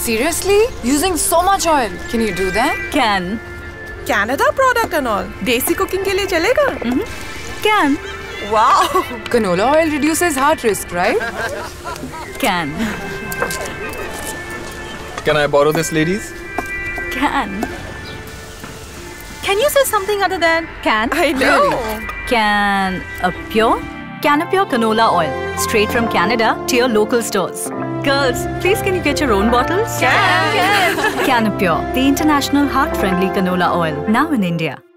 Seriously? Using so much oil. Can you do that? Can. Canada product and all. Desi cooking के लिए चलेगा? Can. Wow. Canola oil reduces heart risk, right? Can. Can I borrow this, ladies? Can. Can you say something other than can? I know. Can a pure canola oil straight from Canada to your local stores. Girls, please can you get your own bottles? Can. Canapure, the international heart-friendly canola oil, now in India.